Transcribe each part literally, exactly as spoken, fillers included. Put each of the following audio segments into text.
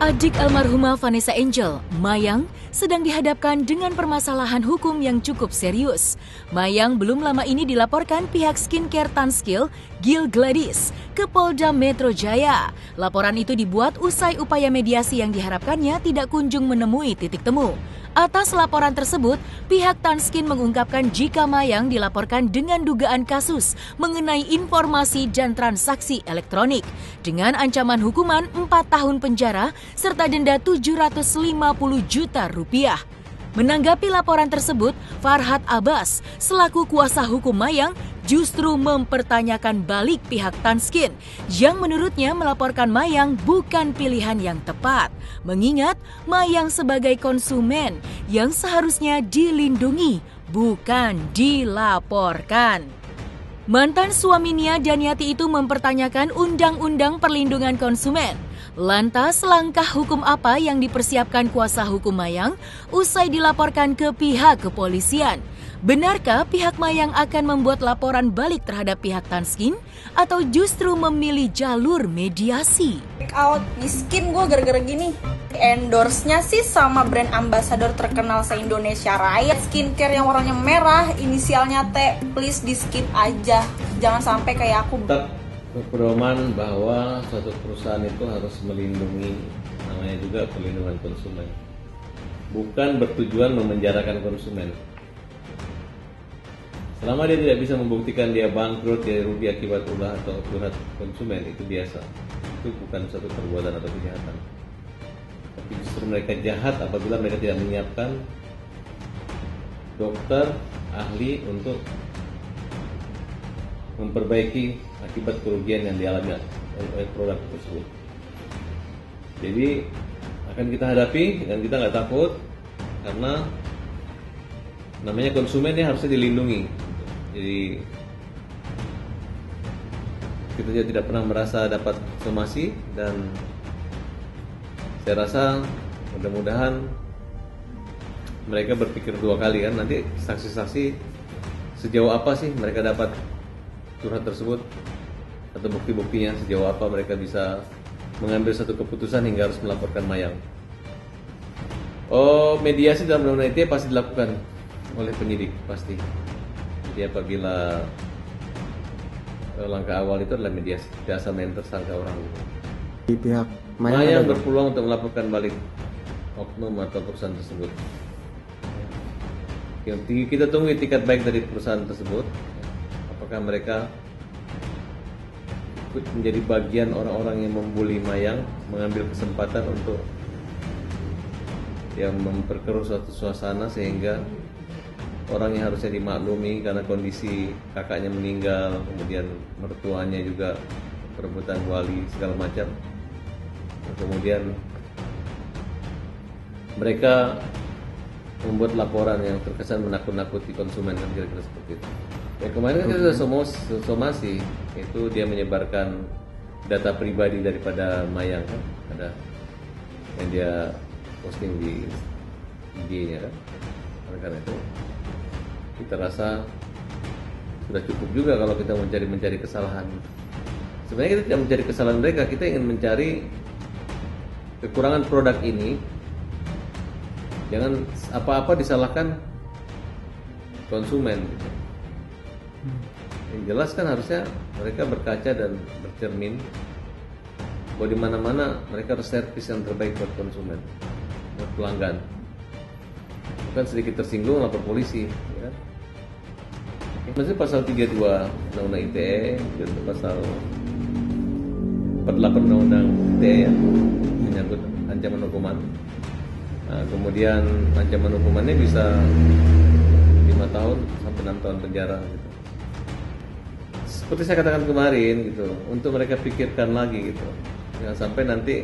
Adik almarhumah Vanessa Angel, Mayang, sedang dihadapkan dengan permasalahan hukum yang cukup serius. Mayang belum lama ini dilaporkan pihak skincare Tanskill, Gil Gladys, ke Polda Metro Jaya. Laporan itu dibuat usai upaya mediasi yang diharapkannya tidak kunjung menemui titik temu. Atas laporan tersebut, pihak Tanskin mengungkapkan jika Mayang dilaporkan dengan dugaan kasus mengenai informasi dan transaksi elektronik dengan ancaman hukuman empat tahun penjara serta denda tujuh ratus lima puluh juta rupiah. Menanggapi laporan tersebut, Farhad Abbas selaku kuasa hukum Mayang justru mempertanyakan balik pihak Tanskin yang menurutnya melaporkan Mayang bukan pilihan yang tepat, mengingat Mayang sebagai konsumen yang seharusnya dilindungi, bukan dilaporkan. Mantan suami Nia Daniati itu mempertanyakan Undang-Undang Perlindungan Konsumen. Lantas, langkah hukum apa yang dipersiapkan kuasa hukum Mayang usai dilaporkan ke pihak kepolisian? Benarkah pihak Mayang akan membuat laporan balik terhadap pihak Tanskin atau justru memilih jalur mediasi? Check out di skin gue gara-gara gini. Endorse-nya sih sama brand ambasador terkenal se-Indonesia Raya. Skincare yang warnanya merah, inisialnya T, please di skip aja. Jangan sampai kayak aku. Tetap berpedoman bahwa suatu perusahaan itu harus melindungi, namanya juga perlindungan konsumen. Bukan bertujuan memenjarakan konsumen. Selama dia tidak bisa membuktikan dia bangkrut, dia rugi akibat ulah atau curhat konsumen, itu biasa. Itu bukan suatu perbuatan atau kejahatan. Tapi justru mereka jahat apabila mereka tidak menyiapkan dokter, ahli untuk memperbaiki akibat kerugian yang dialami oleh produk tersebut. Jadi akan kita hadapi dan kita nggak takut karena namanya konsumen ini harusnya dilindungi. Jadi kita juga tidak pernah merasa dapat somasi dan saya rasa mudah-mudahan mereka berpikir dua kali kan, nanti saksi-saksi sejauh apa sih mereka dapat curhat tersebut atau bukti-buktinya, sejauh apa mereka bisa mengambil satu keputusan hingga harus melaporkan Mayang. Oh, mediasi dalam undang-undang I T E pasti dilakukan oleh penyidik, pasti. Jadi apabila langkah awal itu adalah mediasi, tidak asal main tersangka orang. Di pihak Mayang, Mayang berpeluang untuk melaporkan balik oknum atau perusahaan tersebut. Kita tunggu itikat baik dari perusahaan tersebut. Apakah mereka ikut menjadi bagian orang-orang yang membuli Mayang, mengambil kesempatan untuk yang memperkeruh suatu suasana sehingga orang yang harusnya dimaklumi karena kondisi kakaknya meninggal, kemudian mertuanya juga perebutan wali segala macam, kemudian mereka membuat laporan yang terkesan menakut-nakuti konsumen, kan kira-kira seperti itu. Ya, kemarin kan kita sudah somos, somasi, itu dia menyebarkan data pribadi daripada Mayang kan, ada yang dia posting di I G-nya kan. Oleh karena itu kita rasa sudah cukup juga kalau kita mencari mencari kesalahan. Sebenarnya kita tidak mencari kesalahan mereka, kita ingin mencari kekurangan produk ini. Jangan apa-apa disalahkan konsumen. Yang jelas kan harusnya mereka berkaca dan bercermin bahwa di mana-mana mereka harus servis yang terbaik buat konsumen, buat pelanggan. Bukan sedikit tersinggung lapor polisi, ya. Maksudnya pasal tiga puluh dua Undang-Undang I T E, dan pasal empat puluh delapan Undang-Undang I T E ya, menyangkut ancaman hukuman. Nah, kemudian ancaman hukumannya bisa lima tahun sampai enam tahun penjara gitu. Seperti saya katakan kemarin gitu, untuk mereka pikirkan lagi gitu. Jangan sampai nanti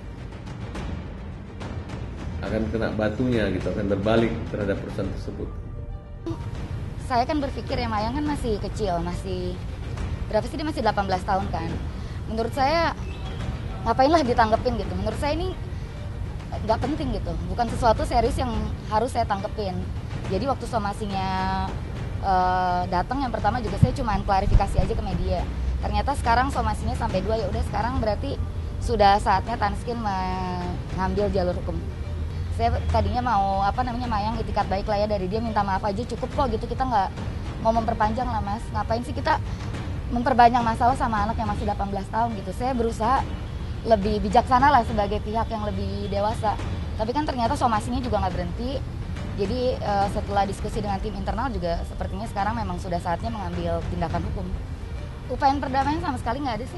akan kena batunya gitu, akan berbalik terhadap perusahaan tersebut. Saya kan berpikir ya Mayang kan masih kecil, masih berapa sih, dia masih delapan belas tahun kan. Menurut saya ngapainlah ditanggepin gitu. Menurut saya ini nggak penting gitu, bukan sesuatu serius yang harus saya tanggepin. Jadi waktu somasinya uh, datang, yang pertama juga saya cuma klarifikasi aja ke media. Ternyata sekarang somasinya sampai dua, ya udah sekarang berarti sudah saatnya Tanskin mengambil jalur hukum. Saya tadinya mau apa namanya Mayang itikat baik lah ya dari dia, minta maaf aja cukup kok gitu, kita nggak mau memperpanjang lah Mas. Ngapain sih kita memperbanyak masalah sama anak yang masih delapan belas tahun gitu. Saya berusaha lebih bijaksana lah sebagai pihak yang lebih dewasa. Tapi kan ternyata somasinya juga nggak berhenti. Jadi uh, setelah diskusi dengan tim internal juga sepertinya sekarang memang sudah saatnya mengambil tindakan hukum. Upaya perdamaian sama sekali nggak ada sih.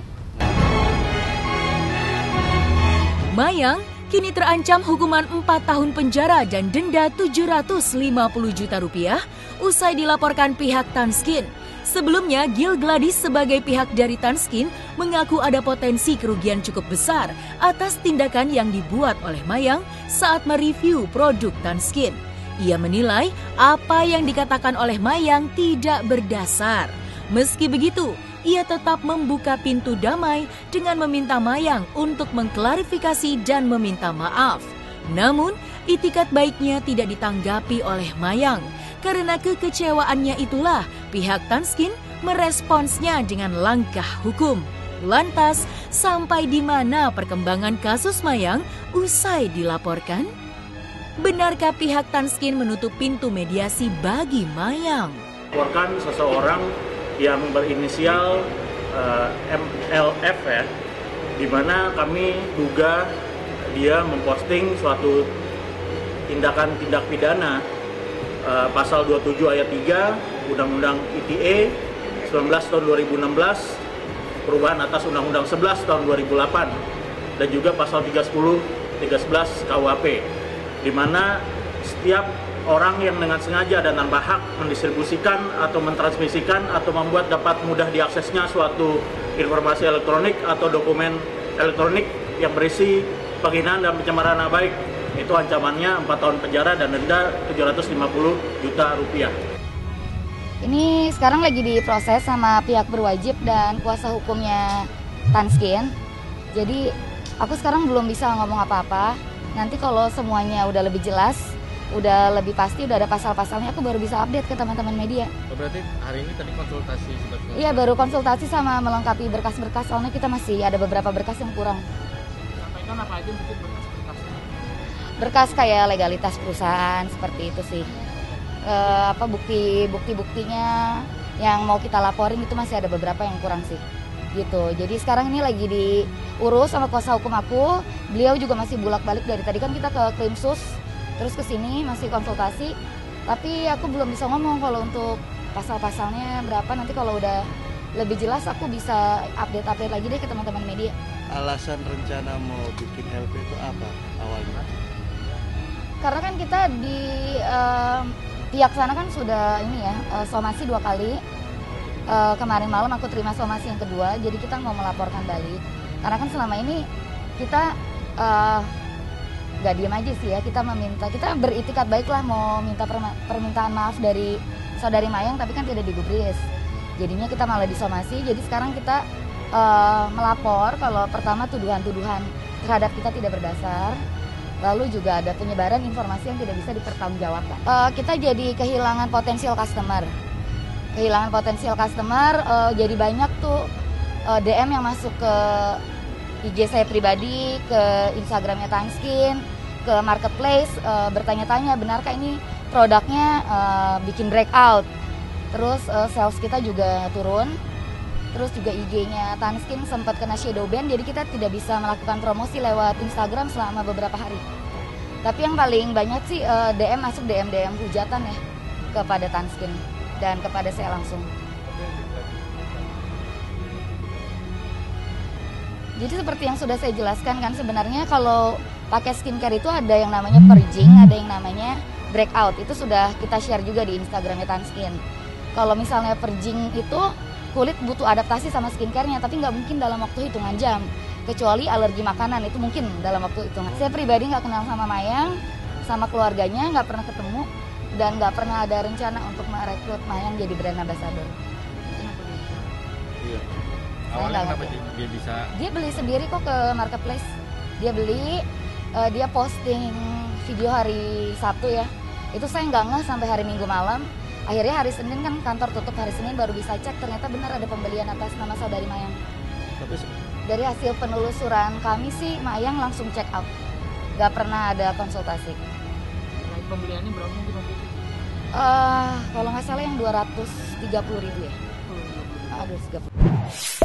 Mayang kini terancam hukuman empat tahun penjara dan denda tujuh ratus lima puluh juta rupiah usai dilaporkan pihak Tanskin. Sebelumnya, Gil Gladys sebagai pihak dari Tanskin mengaku ada potensi kerugian cukup besar atas tindakan yang dibuat oleh Mayang saat mereview produk Tanskin. Ia menilai apa yang dikatakan oleh Mayang tidak berdasar. Meski begitu, ia tetap membuka pintu damai dengan meminta Mayang untuk mengklarifikasi dan meminta maaf. Namun, itikat baiknya tidak ditanggapi oleh Mayang. Karena kekecewaannya itulah pihak Tanskin meresponsnya dengan langkah hukum. Lantas, sampai di mana perkembangan kasus Mayang usai dilaporkan? Benarkah pihak Tanskin menutup pintu mediasi bagi Mayang? Laporkan seseorang yang berinisial uh, M L F ya, di mana kami duga dia memposting suatu tindakan tindak pidana uh, pasal dua puluh tujuh ayat tiga Undang-Undang I T E sembilan belas tahun dua ribu enam belas, perubahan atas Undang-Undang sebelas tahun dua ribu delapan, dan juga pasal tiga sepuluh, tiga sebelas K U H P, di mana setiap orang yang dengan sengaja dan tanpa hak mendistribusikan atau mentransmisikan atau membuat dapat mudah diaksesnya suatu informasi elektronik atau dokumen elektronik yang berisi penghinaan dan pencemaran nama baik, itu ancamannya empat tahun penjara dan denda tujuh ratus lima puluh juta rupiah. Ini sekarang lagi diproses sama pihak berwajib dan kuasa hukumnya Tanskin. Jadi aku sekarang belum bisa ngomong apa-apa. Nanti kalau semuanya udah lebih jelas, udah lebih pasti, udah ada pasal-pasalnya, aku baru bisa update ke teman-teman media. Berarti hari ini tadi konsultasi sebetulnya? Iya, baru konsultasi sama melengkapi berkas-berkas, soalnya kita masih ada beberapa berkas yang kurang. Sampaikan apa aja mungkin berkas-berkasnya? Berkas kayak legalitas perusahaan, seperti itu sih. E, apa bukti bukti-buktinya yang mau kita laporin itu masih ada beberapa yang kurang sih. Gitu. Jadi sekarang ini lagi diurus sama kuasa hukum aku. Beliau juga masih bolak-balik dari tadi, kan kita ke Krimsus, terus ke sini masih konsultasi. Tapi aku belum bisa ngomong kalau untuk pasal-pasalnya berapa. Nanti kalau udah lebih jelas aku bisa update-update lagi deh ke teman-teman media. Alasan rencana mau bikin L P itu apa awalnya? Karena kan kita di uh, pihak sana kan sudah ini ya uh, somasi dua kali. Uh, kemarin malam aku terima somasi yang kedua, jadi kita mau melaporkan balik. Karena kan selama ini kita uh, gak diem aja sih ya, kita meminta, kita beritikat baiklah mau minta permintaan maaf dari saudari Mayang, tapi kan tidak digubris. Jadinya kita malah disomasi. Jadi sekarang kita uh, melapor kalau pertama tuduhan-tuduhan terhadap kita tidak berdasar. Lalu juga ada penyebaran informasi yang tidak bisa dipertanggungjawabkan. Uh, kita jadi kehilangan potensial customer. Kehilangan potensial customer, uh, jadi banyak tuh uh, D M yang masuk ke I G saya pribadi, ke Instagramnya Tanskin, ke marketplace, uh, bertanya-tanya benarkah ini produknya uh, bikin breakout. Terus uh, sales kita juga turun. Terus juga I G-nya Tanskin sempat kena shadow ban, jadi kita tidak bisa melakukan promosi lewat Instagram selama beberapa hari. Tapi yang paling banyak sih uh, D M masuk D M D M hujatan ya kepada Tanskin dan kepada saya langsung. Jadi seperti yang sudah saya jelaskan kan, sebenarnya kalau pakai skincare itu ada yang namanya purging, ada yang namanya breakout. Itu sudah kita share juga di Instagramnya Tanskin. Kalau misalnya purging itu kulit butuh adaptasi sama skincare-nya, tapi nggak mungkin dalam waktu hitungan jam. Kecuali alergi makanan, itu mungkin dalam waktu hitungan. Saya pribadi nggak kenal sama Mayang, sama keluarganya, nggak pernah ketemu. Dan nggak pernah ada rencana untuk merekrut Mayang jadi brand ambassador. Iya. Awalnya kenapa dia bisa? Dia beli sendiri kok ke marketplace. Dia beli, uh, dia posting video hari Sabtu ya. Itu saya nggak ngeh sampai hari Minggu malam. Akhirnya hari Senin kan kantor tutup, hari Senin baru bisa cek ternyata benar ada pembelian atas nama saudari Mayang. Tapi Dari hasil penelusuran kami sih, Mayang langsung check out, nggak pernah ada konsultasi. Nah, pembeliannya berapa mungkin waktu itu? Uh, kalau nggak salah yang dua ratus tiga puluh ribu ya. Oh, Ah, dua ratus tiga puluh.